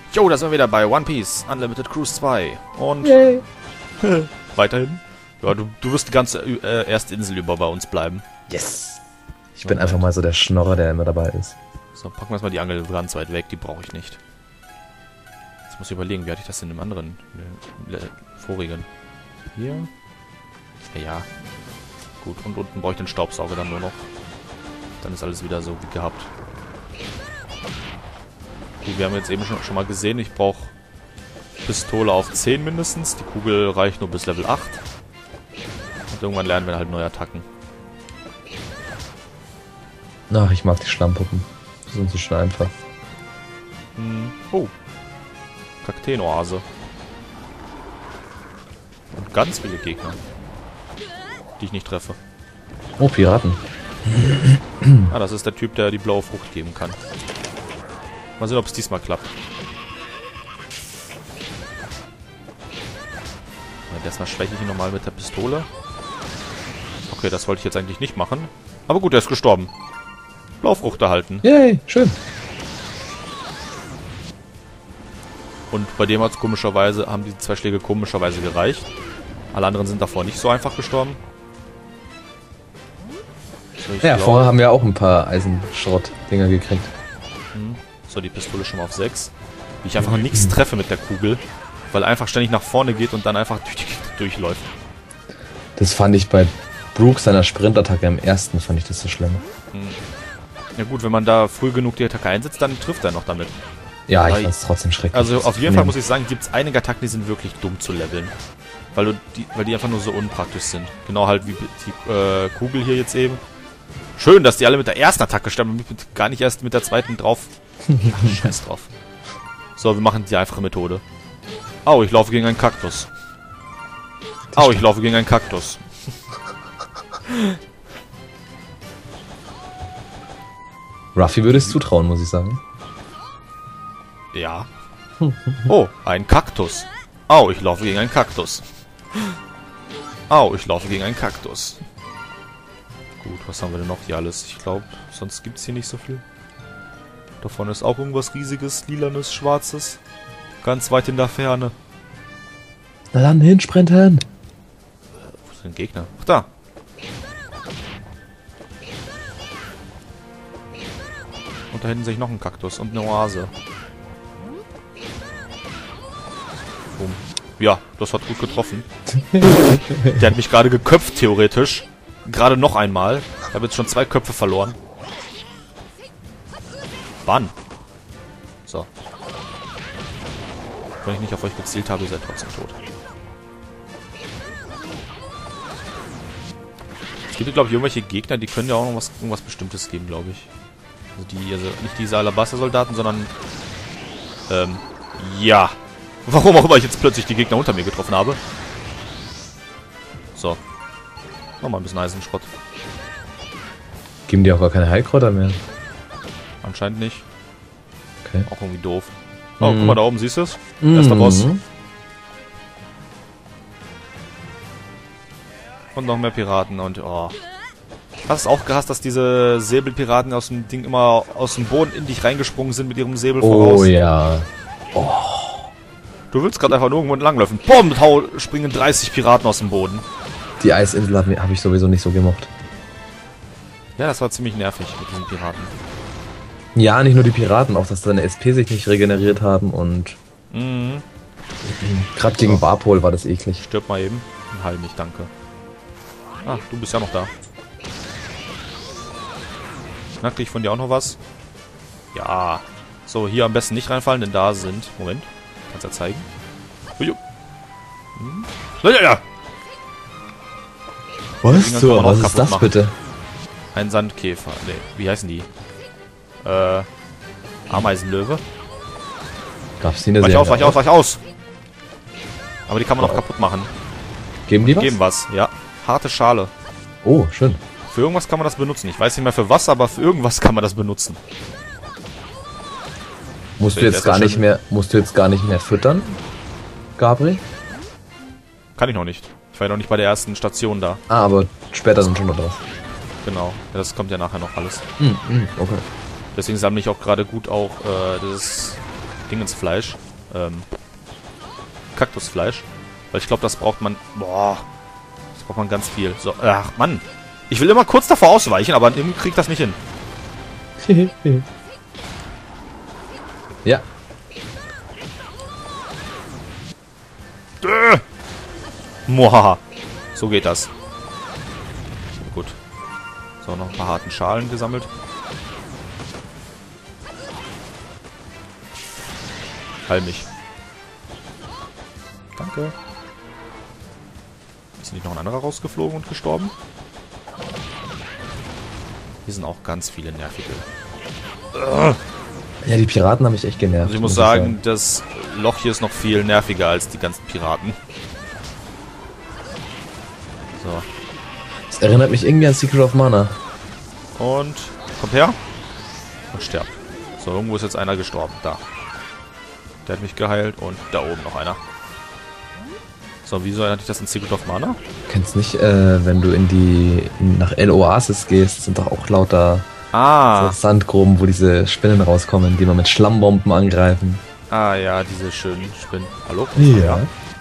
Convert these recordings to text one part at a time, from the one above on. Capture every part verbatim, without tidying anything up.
Jo, da sind wir wieder bei One Piece Unlimited Cruise zwei. Und Yay. weiterhin. Ja, du, du wirst die ganze äh, erste Insel über bei uns bleiben. Yes. Ich bin einfach mal so der Schnorrer, der immer dabei ist. So, packen wir erstmal die Angel ganz weit weg, die brauche ich nicht. Jetzt muss ich überlegen, wie hatte ich das denn im anderen, im äh, vorigen? Hier? Ja, ja. Gut, und unten brauche ich den Staubsauger dann nur noch. Dann ist alles wieder so wie gehabt. Gut, wir haben jetzt eben schon, schon mal gesehen, ich brauche Pistole auf zehn mindestens. Die Kugel reicht nur bis Level acht. Und irgendwann lernen wir halt neue Attacken. Ach, ich mag die Schlammpuppen. Die sind so schön einfach. Hm. Oh. Kakteenoase. Und ganz viele Gegner. Die ich nicht treffe. Oh, Piraten. Ah, das ist der Typ, der die blaue Frucht geben kann. Mal sehen, ob es diesmal klappt. Ja, erstmal schwäche ich ihn nochmal mit der Pistole. Okay, das wollte ich jetzt eigentlich nicht machen. Aber gut, er ist gestorben. Blaufrucht erhalten. Yay, schön. Und bei dem hat es komischerweise, haben die zwei Schläge komischerweise gereicht. Alle anderen sind davor nicht so einfach gestorben. So, Ja, glaube, vorher haben wir auch ein paar Eisenschrott-Dinger gekriegt. Hm. So, die Pistole schon mal auf sechs. Wie ich einfach nichts treffe mit der Kugel. Weil er einfach ständig nach vorne geht und dann einfach durch die Gegend durchläuft. Das fand ich bei Brooks seiner Sprintattacke im ersten, fand ich das so schlimm. Hm. Ja gut, wenn man da früh genug die Attacke einsetzt, dann trifft er noch damit. Ja, Aber ich fand es trotzdem schrecklich. Also auf jeden Fall muss ich sagen, gibt es einige Attacken, die sind wirklich dumm zu leveln. Weil, du die, weil die einfach nur so unpraktisch sind. Genau halt wie die äh, Kugel hier jetzt eben. Schön, dass die alle mit der ersten Attacke sterben und gar nicht erst mit der zweiten drauf. Ach, scheiß drauf. So, wir machen die einfache Methode. Au, ich laufe gegen einen Kaktus. Au, ich laufe gegen einen Kaktus. Ruffy würde es zutrauen, muss ich sagen. Ja. Oh, ein Kaktus. Au, ich laufe gegen einen Kaktus. Au, ich laufe gegen einen Kaktus. Gut, was haben wir denn noch hier alles? Ich glaube, sonst gibt es hier nicht so viel. Da vorne ist auch irgendwas riesiges, lilanes, schwarzes. Ganz weit in der Ferne. Na dann, hinsprinten! Wo ist denn Gegner? Ach, da. Und da hinten sehe ich noch einen Kaktus und eine Oase. Boom. Ja, das hat gut getroffen. Der hat mich gerade geköpft, theoretisch. Gerade noch einmal. Ich habe jetzt schon zwei Köpfe verloren. Wann? So. Wenn ich nicht auf euch gezielt habe, seid ihr trotzdem tot. Es gibt, glaube ich, irgendwelche Gegner, die können ja auch noch was, irgendwas Bestimmtes geben, glaube ich. Also die, also nicht diese Alabaster-Soldaten, sondern ähm, ja. Warum auch immer ich jetzt plötzlich die Gegner unter mir getroffen habe. So. Nochmal ein bisschen Eisenschrott. Geben die auch gar keine Heilkräuter mehr? Anscheinend nicht. Okay. Auch irgendwie doof. Oh, Mhm. guck mal da oben, siehst du es? Erster Boss. Und noch mehr Piraten und oh. Hast du auch gehasst, dass diese Säbelpiraten aus dem Ding immer aus dem Boden in dich reingesprungen sind mit ihrem Säbel voraus? Oh ja. Du willst gerade einfach nur irgendwo entlanglaufen. Bumm, hau, springen dreißig Piraten aus dem Boden. Die Eisinsel habe hab ich sowieso nicht so gemocht. Ja, das war ziemlich nervig mit diesen Piraten. Ja, nicht nur die Piraten, auch dass deine S P sich nicht regeneriert haben und Mhm. gerade gegen Barpol war das eklig. Stirb mal eben. Heil mich, danke. Ah, du bist ja noch da. Na, krieg ich von dir auch noch was? Ja. So, hier am besten nicht reinfallen, denn da sind... Moment. Kannst ja zeigen. Hm. Ja, ja, ja. Was Dinger kann zur, man auch was ist kaputt das machen. bitte? Ein Sandkäfer. Nee, wie heißen die? Äh... Ameisenlöwe? Gab's die in der Weich Serie aus, weich auch? aus, weich aus! Aber die kann man auch Oh. kaputt machen. Geben die was? Geben was, ja. Harte Schale. Oh, schön. Für irgendwas kann man das benutzen. Ich weiß nicht mehr für was, aber für irgendwas kann man das benutzen. Musst du Der jetzt ist gar ja nicht schön. mehr, musst du jetzt gar nicht mehr füttern, Gabriel? Kann ich noch nicht. Ich war ja noch nicht bei der ersten Station da. Ah, aber später sind schon noch drauf. Genau. Ja, das kommt ja nachher noch alles. Hm, hm, okay. Deswegen sammle ich auch gerade gut auch äh, das Dingensfleisch. Ähm, Kaktusfleisch. Weil ich glaube, das braucht man... Boah. Das braucht man ganz viel. So, ach, Mann. Ich will immer kurz davor ausweichen, aber irgendwie krieg ich das nicht hin. Ja. Äh. Mohaha. So geht das. Gut. So, noch ein paar harten Schalen gesammelt. Heil mich. Danke. Ist nicht noch ein anderer rausgeflogen und gestorben? Hier sind auch ganz viele nervige. Ja, die Piraten haben mich echt genervt. Also ich muss, muss sagen, ich sagen, das Loch hier ist noch viel nerviger als die ganzen Piraten. So. Das erinnert mich irgendwie an Secret of Mana. Und kommt her. Und stirbt. So, irgendwo ist jetzt einer gestorben. Da. Der hat mich geheilt. Und da oben noch einer. So, wieso erinnert dich das an Secret of Mana? Du kennst nicht, äh, wenn du in die nach El Oasis gehst, sind doch auch lauter ah. so Sandgruben, wo diese Spinnen rauskommen, die man mit Schlammbomben angreifen. Ah ja, diese schönen Spinnen. Hallo? Ja.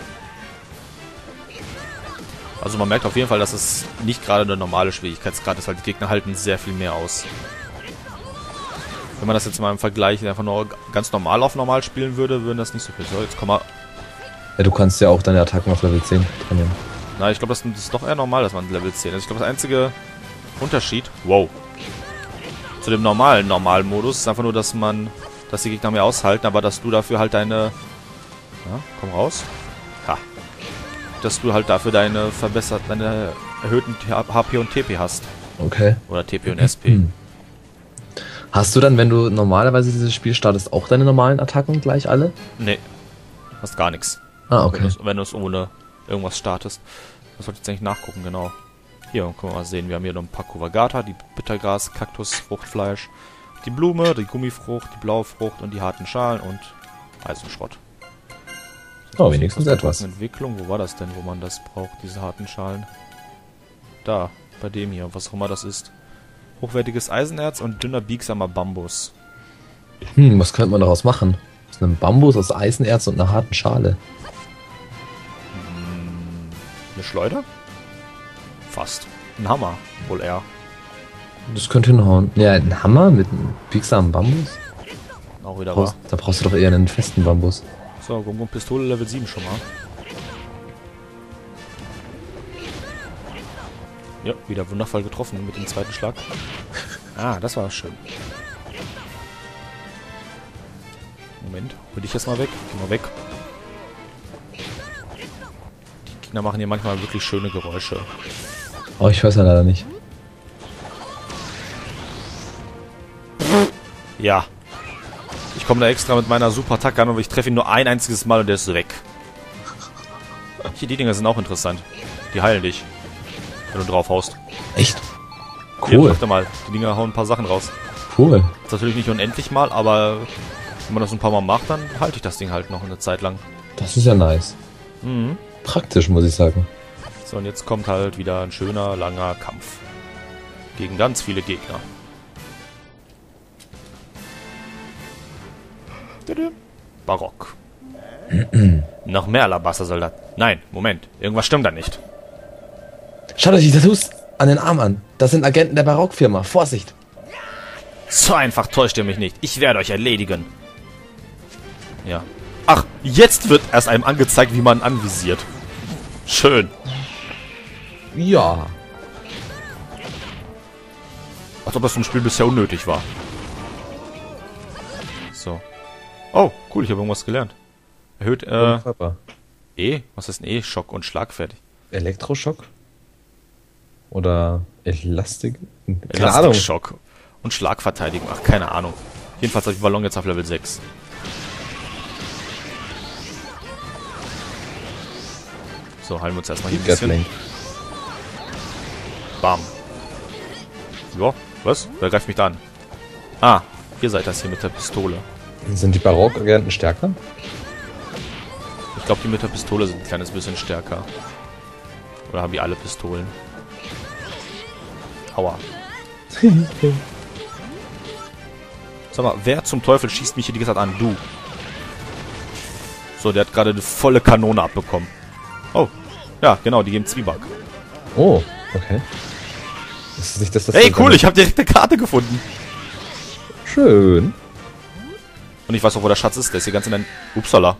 Also man merkt auf jeden Fall, dass es nicht gerade eine normale Schwierigkeitsgrad ist, weil die Gegner halten sehr viel mehr aus. Wenn man das jetzt mal im Vergleich einfach nur ganz normal auf normal spielen würde, würden das nicht so viel. So, jetzt komm mal. Ja, du kannst ja auch deine Attacken auf Level zehn trainieren. Na, ich glaube, das ist doch eher normal, dass man Level zehn ist. Ich glaube, das einzige Unterschied, wow, zu dem normalen Normalmodus ist einfach nur, dass man, dass die Gegner mehr aushalten, aber dass du dafür halt deine, ja, komm raus, ha, dass du halt dafür deine verbessert, deine erhöhten H P und T P hast. Okay. Oder T P und S P. Hm. Hast du dann, wenn du normalerweise dieses Spiel startest, auch deine normalen Attacken gleich alle? Nee, hast gar nichts. Ah, okay. Wenn du es ohne irgendwas startest. Das sollte ich jetzt eigentlich nachgucken, genau. Hier, können wir mal sehen. Wir haben hier noch ein paar Kuvagata, die Bittergras, Kaktus, Fruchtfleisch, die Blume, die Gummifrucht, die blaue Frucht und die harten Schalen und Eisenschrott. Oh, wenigstens etwas. Entwicklung, wo war das denn, wo man das braucht, diese harten Schalen? Da, bei dem hier, was auch immer das ist. Hochwertiges Eisenerz und dünner, biegsamer Bambus. Hm, was könnte man daraus machen? Aus einem Bambus, aus Eisenerz und einer harten Schale. Eine Schleuder? Fast. Ein Hammer, wohl eher. Das könnte hinhauen. Ja, ein Hammer mit einem biegsamen Bambus? Auch wieder brauchst, wahr. Da brauchst du doch eher einen festen Bambus. So, Gum Pistole Level sieben schon mal. Ja, wieder wundervoll getroffen mit dem zweiten Schlag. Ah, das war schön. Moment, hol dich jetzt mal weg. Geh mal weg. Die Gegner machen hier manchmal wirklich schöne Geräusche. Oh, ich weiß ja leider nicht. Ja. Ich komme da extra mit meiner Super-Attacke an und ich treffe ihn nur ein einziges Mal und der ist weg. Hier, die Dinger sind auch interessant. Die heilen dich, wenn du drauf haust. Echt? Hier, Cool. achte mal, die Dinger hauen ein paar Sachen raus. Cool. Das ist natürlich nicht unendlich mal, aber wenn man das ein paar Mal macht, dann halte ich das Ding halt noch eine Zeit lang. Das ist ja nice. Mhm. Praktisch, muss ich sagen. So, und jetzt kommt halt wieder ein schöner, langer Kampf. Gegen ganz viele Gegner. Barock. Noch mehr Alabaster-Soldaten. Nein, Moment. Irgendwas stimmt da nicht. Schaut euch die Tattoos an den Arm an. Das sind Agenten der Barockfirma. Vorsicht! So einfach täuscht ihr mich nicht. Ich werde euch erledigen. Ja. Ach, jetzt wird erst einem angezeigt, wie man anvisiert. Schön. Ja. Als ob das im Spiel bisher unnötig war. So. Oh, cool, ich habe irgendwas gelernt. Erhöht, äh... E? Was ist ein E? Schock und schlagfertig. Elektroschock? Oder Elastik? Keine Ahnung. Schock und Schlagverteidigung. Ach, keine Ahnung. Jedenfalls habe ich Ballon jetzt auf Level sechs. So, heilen wir uns erstmal hier ein bisschen. Bam. Ja, was? Wer greift mich da an? Ah, ihr seid das hier mit der Pistole. Sind die Barockagenten stärker? Ich glaube, die mit der Pistole sind ein kleines bisschen stärker. Oder haben die alle Pistolen? Aua. Sag mal, wer zum Teufel schießt mich hier die ganze Zeit an? Du. So, der hat gerade eine volle Kanone abbekommen. Oh, ja, genau, die geben Zwieback. Oh, okay. Ist nicht das, das Hey, cool, ich habe direkt eine Karte gefunden. Schön. Und ich weiß auch, wo der Schatz ist. Der ist hier ganz in der... Upsala.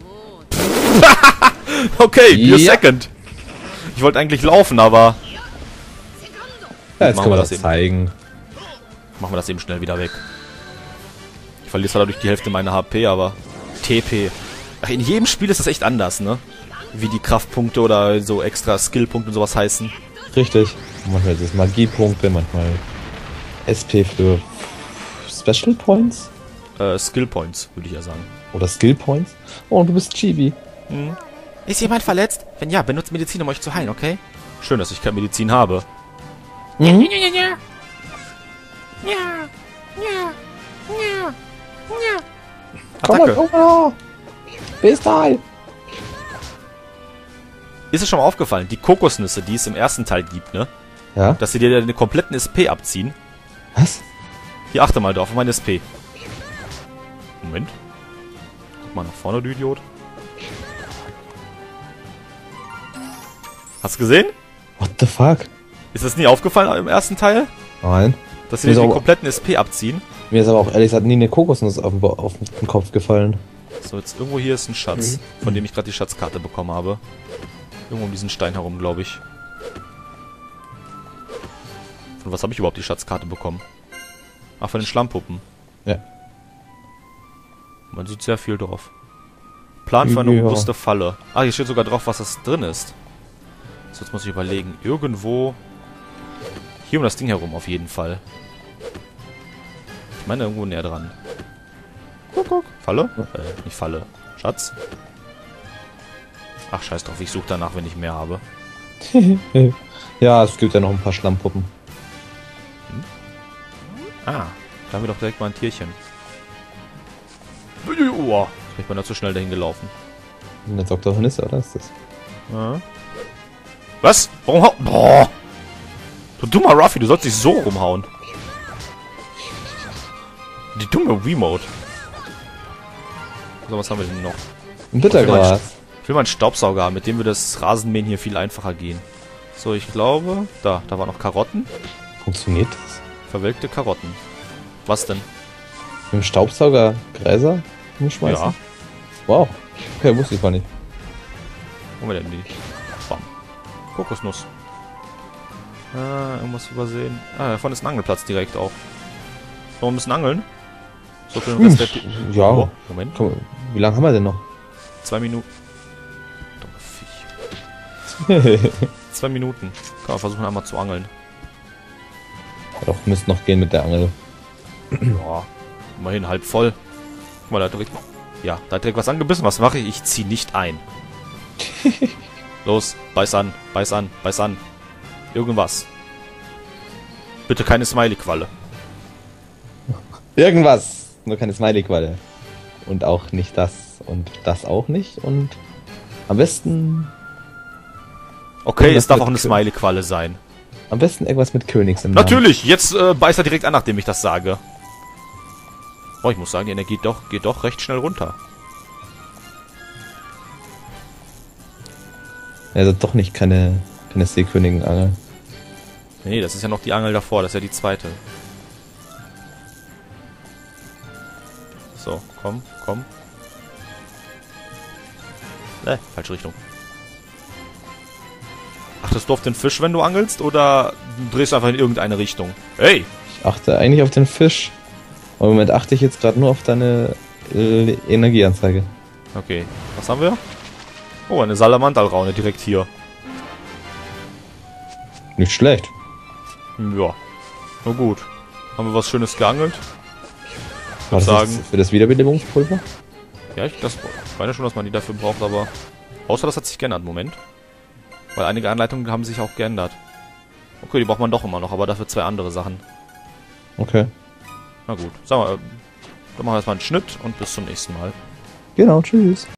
Okay, you're Ja. second. Ich wollte eigentlich laufen, aber... Ja, jetzt Machen können wir wir das das eben. zeigen. Machen wir das eben schnell wieder weg. Ich verliere zwar dadurch die Hälfte meiner H P, aber... T P. Ach, in jedem Spiel ist das echt anders, ne? Wie die Kraftpunkte oder so extra Skillpunkte und sowas heißen. Richtig. Manchmal ist es Magiepunkte, manchmal S P für Special Points Äh, Skill Points, würde ich ja sagen. oder Skill Points. Oh, und du bist Chibi. Hm. Ist jemand verletzt? Wenn ja, benutzt Medizin, um euch zu heilen, okay? Schön, dass ich keine Medizin habe. Mhm. Ja, ja, ja. Ja, ja, ja, ja. Attacke. Oh, Bestal. Ist es schon mal aufgefallen, die Kokosnüsse, die es im ersten Teil gibt, ne? Ja? Dass sie dir den kompletten S P abziehen. Was? Hier, achte mal drauf, auf mein S P. Moment. Guck mal nach vorne, du Idiot. Hast du gesehen? What the fuck? Ist das nie aufgefallen im ersten Teil? Nein. Dass sie dir Ist den aber- kompletten S P abziehen? Mir ist aber auch ehrlich gesagt nie eine Kokosnuss auf den, Bo- auf den Kopf gefallen. So, jetzt irgendwo hier ist ein Schatz, von dem ich gerade die Schatzkarte bekommen habe. Irgendwo um diesen Stein herum, glaube ich. Von was habe ich überhaupt die Schatzkarte bekommen? Ach, von den Schlammpuppen. Ja. Man sieht sehr viel drauf. Plan für eine Ja. robuste Falle. Ah, hier steht sogar drauf, was das drin ist. So, jetzt muss ich überlegen. Irgendwo... Hier um das Ding herum auf jeden Fall. Ich meine irgendwo näher dran. Guck, guck. Falle? Äh, nicht Falle. Schatz? Ach, scheiß drauf. Ich suche danach, wenn ich mehr habe. Ja, es gibt ja noch ein paar Schlammpuppen. Ah, da haben wir doch direkt mal ein Tierchen. Uah, ich bin da zu schnell dahin gelaufen. Eine Doktor Hornisse, oder ist das? Ja. Was? Warum hau... Boah! Du dummer Ruffy, du sollst dich so rumhauen. Die dumme Remote. So, was haben wir denn noch? Ein Bittergras. Ich will mal einen Staubsauger haben, mit dem würde das Rasenmähen hier viel einfacher gehen. So, ich glaube... Da, da waren noch Karotten. Funktioniert das? Verwelkte Karotten. Was denn? Mit dem Staubsauger Gräser umschmeißen? Ja. Wow. Okay, wusste ich gar nicht. Wo haben wir denn die? Bam. Kokosnuss. Ah, irgendwas übersehen. Ah, davon ist ein Angelplatz direkt auch. So, wir müssen angeln. So für den Rest der... Pi- Ja. Oh, Moment. Komm, wie lange haben wir denn noch? Zwei Minuten. Dummes Viech. Zwei Minuten. Kann man versuchen, einmal zu angeln. Ja, doch, müsste noch gehen mit der Angel. Ja, immerhin halb voll. Guck mal, da hat direkt... Ja, da hat direkt was angebissen. Was mache ich? Ich ziehe nicht ein. Los, beiß an, beiß an, beiß an. Irgendwas. Bitte keine Smiley-Qualle. Irgendwas! Nur keine Smiley-Qualle. Und auch nicht das. Und das auch nicht. Und am besten... Okay, Irgendwas es darf mit auch eine Kö- Smiley-Qualle sein. Am besten irgendwas mit Königs im Namen. Natürlich, jetzt äh, beißt er direkt an, nachdem ich das sage. Oh, ich muss sagen, die Energie doch, geht doch recht schnell runter. Also doch nicht keine, keine Seekönigenangel. Nee, nee, das ist ja noch die Angel davor, das ist ja die zweite. So, komm, komm. Ne, falsche Richtung. Achtest du auf den Fisch, wenn du angelst, oder drehst du einfach in irgendeine Richtung? Hey! Ich achte eigentlich auf den Fisch. Aber im Moment achte ich jetzt gerade nur auf deine äh, Energieanzeige. Okay, was haben wir? Oh, eine Salamandalraune direkt hier. Nicht schlecht. Ja, na gut. Haben wir was Schönes geangelt? War das sagen- jetzt für das Wiederbelebungspulver? Ja, ich das meine schon, dass man die dafür braucht, aber... Außer das hat sich geändert, Moment. Weil einige Anleitungen haben sich auch geändert. Okay, die braucht man doch immer noch, aber dafür zwei andere Sachen. Okay. Na gut, sagen wir, äh, dann machen wir erstmal einen Schnitt und bis zum nächsten Mal. Genau, tschüss.